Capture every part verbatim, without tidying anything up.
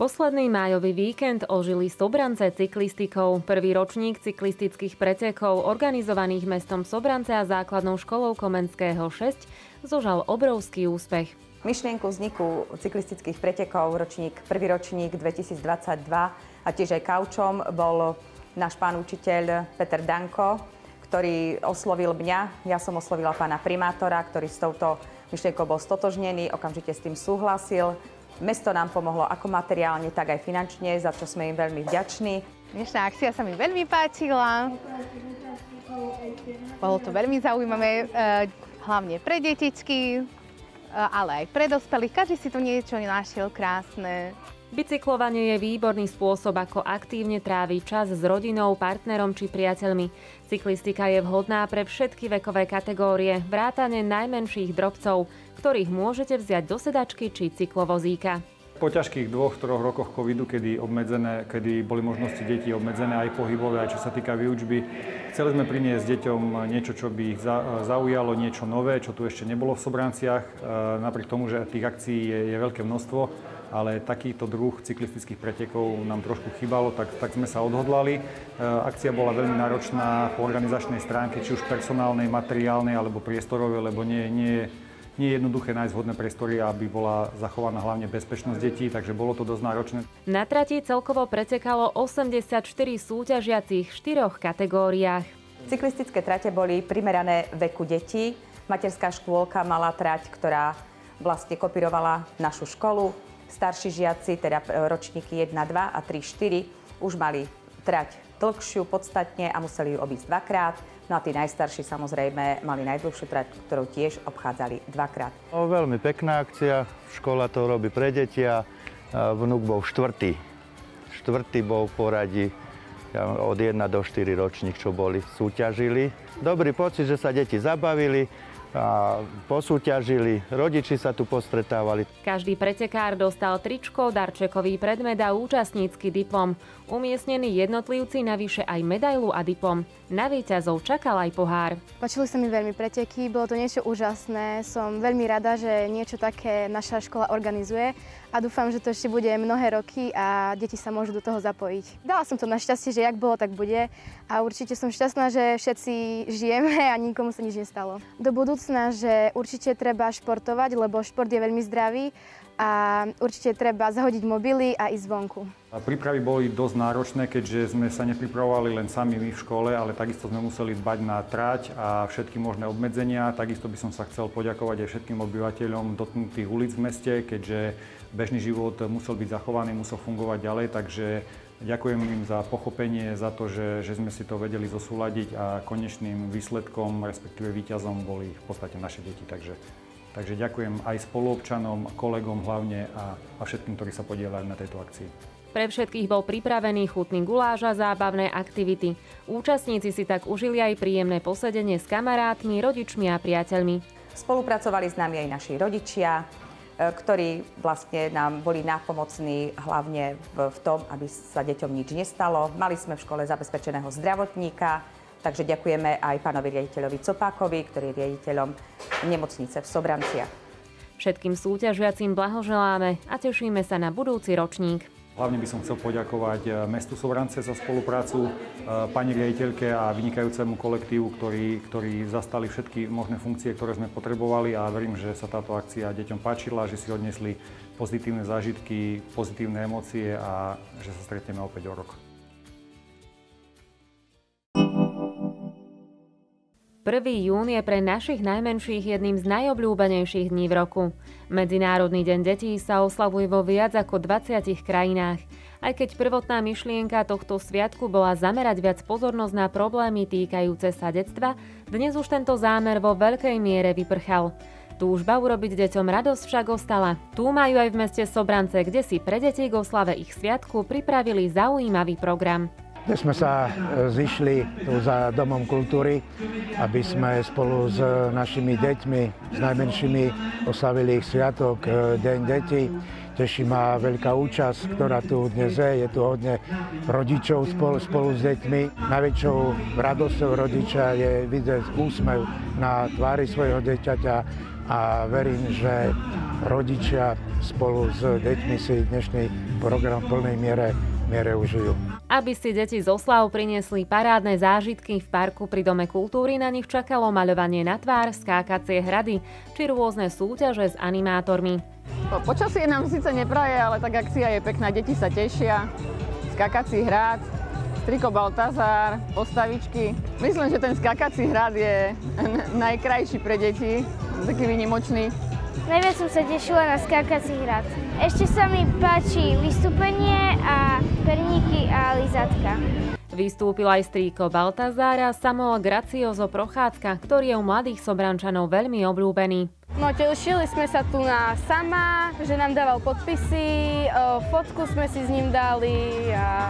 Posledný májový víkend ožili Sobrance cyklistikou. Prvý ročník cyklistických pretekov organizovaných mestom Sobrance a základnou školou Komenského šesť zožal obrovský úspech. Myšlienku vzniku cyklistických pretekov ročník, prvý ročník dvetisícdvadsaťdva a tiež aj kaučom bol náš pán učiteľ Peter Danko, ktorý oslovil mňa. Ja som oslovila pána primátora, ktorý s touto myšlienkou bol stotožnený, okamžite s tým súhlasil. Mesto nám pomohlo ako materiálne, tak aj finančne, za čo sme im veľmi vďační. Dnešná akcia sa mi veľmi páčila. Bolo to veľmi zaujímavé, hlavne pre detičky, ale aj pre dospelých. Každý si tu niečo našiel krásne. Bicyklovanie je výborný spôsob, ako aktívne tráviť čas s rodinou, partnerom či priateľmi. Cyklistika je vhodná pre všetky vekové kategórie, vrátane najmenších drobcov, ktorých môžete vziať do sedačky či cyklovozíka. Po ťažkých dvoch, troch rokoch covidu, kedy, obmedzené, kedy boli možnosti detí obmedzené aj pohybové, aj čo sa týka výučby, chceli sme priniesť deťom niečo, čo by ich zaujalo, niečo nové, čo tu ešte nebolo v Sobranciach. Napriek tomu, že tých akcií je, je veľké množstvo, ale takýto druh cyklistických pretekov nám trošku chýbalo, tak, tak sme sa odhodlali. Akcia bola veľmi náročná po organizačnej stránke, či už personálnej, materiálnej alebo priestorovej, lebo nie, nie, nie je jednoduché nájsť vhodné priestory, aby bola zachovaná hlavne bezpečnosť detí, takže bolo to dosť náročné. Na trati celkovo pretekalo osemdesiatštyri súťažiacich v štyroch kategóriách. Cyklistické trate boli primerané veku detí. Materská škôlka mala trať, ktorá vlastne kopírovala našu školu. Starší žiaci, teda ročníky jeden, dva a tri, štyri, už mali trať dlhšiu podstatne a museli ju obísť dvakrát. No a tí najstarší samozrejme mali najdlhšiu trať, ktorú tiež obchádzali dvakrát. O, veľmi pekná akcia, škola to robí pre deti a vnúk bol štvrtý. Štvrtý bol v poradí od jeden do štyroch ročník, čo boli, súťažili. Dobrý pocit, že sa deti zabavili a posúťažili, rodiči sa tu postretávali. Každý pretekár dostal tričko, darčekový predmet a účastnícky diplom. Umiestnení jednotlivci navyše aj medailu a diplom. Na víťazov čakal aj pohár. Páčili sa mi veľmi preteky, bolo to niečo úžasné. Som veľmi rada, že niečo také naša škola organizuje a dúfam, že to ešte bude mnohé roky a deti sa môžu do toho zapojiť. Dala som to na šťastie, že jak bolo, tak bude a určite som šťastná, že všetci žijeme a nikomu sa nič nestalo. Do budúcna, že určite treba športovať, lebo šport je veľmi zdravý a určite treba zahodiť mobily a ísť vonku. Prípravy boli dosť náročné, keďže sme sa nepripravovali len sami my v škole, ale takisto sme museli dbať na trať a všetky možné obmedzenia. Takisto by som sa chcel poďakovať aj všetkým obyvateľom dotknutých ulic v meste, keďže bežný život musel byť zachovaný, musel fungovať ďalej, takže ďakujem im za pochopenie, za to, že, že sme si to vedeli zosúladiť a konečným výsledkom, respektíve víťazom boli v podstate naše deti. Takže, takže ďakujem aj spoluobčanom, kolegom hlavne a, a všetkým, ktorí sa podieľajú na tejto akcii. Pre všetkých bol pripravený chutný guláš a zábavné aktivity. Účastníci si tak užili aj príjemné posedenie s kamarátmi, rodičmi a priateľmi. Spolupracovali s nami aj naši rodičia, ktorí vlastne nám boli nápomocní hlavne v, v tom, aby sa deťom nič nestalo. Mali sme v škole zabezpečeného zdravotníka, takže ďakujeme aj pánovi riaditeľovi Copákovi, ktorý je riaditeľom nemocnice v Sobranciach. Všetkým súťažiacim blahoželáme a tešíme sa na budúci ročník. Hlavne by som chcel poďakovať mestu Sobrance za spoluprácu, pani riaditeľke a vynikajúcemu kolektívu, ktorí, ktorí zastali všetky možné funkcie, ktoré sme potrebovali a verím, že sa táto akcia deťom páčila, že si odnesli pozitívne zážitky, pozitívne emócie a že sa stretneme opäť o rok. prvý jún je pre našich najmenších jedným z najobľúbenejších dní v roku. Medzinárodný deň detí sa oslavuje vo viac ako dvadsiatich krajinách. Aj keď prvotná myšlienka tohto sviatku bola zamerať viac pozornosť na problémy týkajúce sa detstva, dnes už tento zámer vo veľkej miere vyprchal. Túžba urobiť deťom radosť však ostala. Tu majú aj v meste Sobrance, kde si pre deti k oslave ich sviatku pripravili zaujímavý program. Dnes sme sa zišli tu za Domom kultúry, aby sme spolu s našimi deťmi, s najmenšími oslavili ich sviatok, Deň detí. Teší ma veľká účasť, ktorá tu dnes je. Je tu hodne rodičov spolu, spolu s deťmi. Najväčšou radosťou rodiča je vidieť úsmev na tvári svojho dieťaťa a verím, že rodičia spolu s deťmi si dnešný program v plnej miere, miere užijú. Aby si deti z oslav priniesli parádne zážitky, v parku pri Dome kultúry na nich čakalo maľovanie na tvár, skákacie hrady či rôzne súťaže s animátormi. Počasie nám síce nepraje, ale tak akcia je pekná, deti sa tešia. Skákací hrad, Striko Baltazár, postavičky. Myslím, že ten skákací hrad je najkrajší pre deti, taký výnimočný. Najviac som sa tešila na skákací hrad. Ešte sa mi páči vystúpenie a perníky a lizatka. Vystúpil aj strýko Baltazár a Samuel Gracioso Prochádzka, ktorý je u mladých Sobrančanov veľmi obľúbený. No, tešili sme sa tu na Sama, že nám dával podpisy, fotku sme si s ním dali a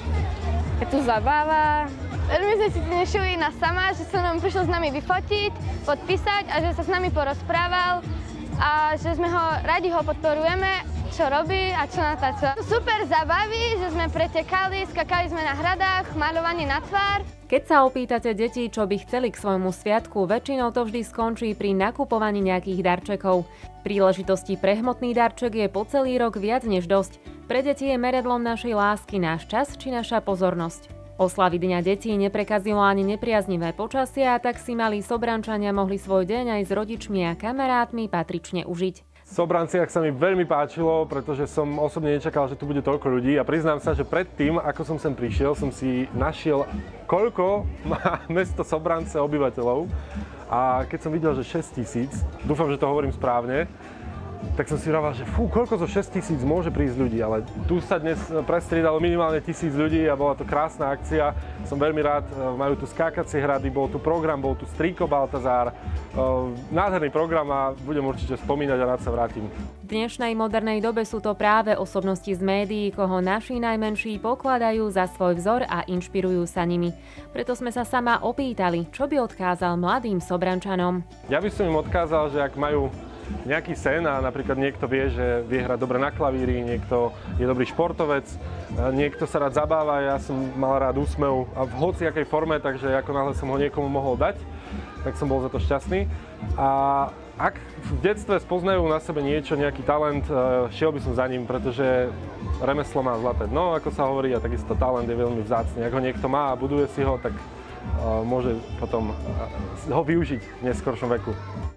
je tu zabáva. Veľmi sme si tešili na Sama, že sa nám prišiel s nami vyfotiť, podpísať a že sa s nami porozprával a že sme ho, radi ho podporujeme, čo robí a čo natáča. Super zábavy, že sme pretekali, skakali sme na hradách, maľovanie na tvár. Keď sa opýtate detí, čo by chceli k svojmu sviatku, väčšinou to vždy skončí pri nakupovaní nejakých darčekov. Príležitostí pre hmotný darček je po celý rok viac než dosť. Pre deti je meradlom našej lásky náš čas či naša pozornosť. Oslavy Dňa detí neprekazilo ani nepriaznivé počasie, a tak si malí Sobrančania mohli svoj deň aj s rodičmi a kamarátmi patrične užiť. V Sobranciach sa mi veľmi páčilo, pretože som osobne nečakal, že tu bude toľko ľudí, a priznám sa, že predtým, ako som sem prišiel, som si našiel, koľko má mesto Sobrance obyvateľov, a keď som videl, že šesť tisíc, dúfam, že to hovorím správne, tak som si hovoril, že fú, koľko zo šesť tisíc môže prísť ľudí, ale tu sa dnes prestriedalo minimálne tisíc ľudí a bola to krásna akcia. Som veľmi rád, majú tu skákacie hrady, bol tu program, bol tu Striko Baltazár. Nádherný program a budem určite spomínať a rád sa vrátim. V dnešnej modernej dobe sú to práve osobnosti z médií, koho naši najmenší pokladajú za svoj vzor a inšpirujú sa nimi. Preto sme sa sama opýtali, čo by odkázal mladým Sobrančanom. Ja by som im odkázal, že ak majú nejaký sen a napríklad niekto vie, že vie hrať dobre na klavíri, niekto je dobrý športovec, niekto sa rád zabáva, ja som mal rád úsmev a v hociakej forme, takže ako náhle som ho niekomu mohol dať, tak som bol za to šťastný. A ak v detstve spoznajú na sebe niečo, nejaký talent, šiel by som za ním, pretože remeslo má zlaté dno, ako sa hovorí, a takisto talent je veľmi vzácny. Ak ho niekto má a buduje si ho, tak môže potom ho využiť v neskoršom veku.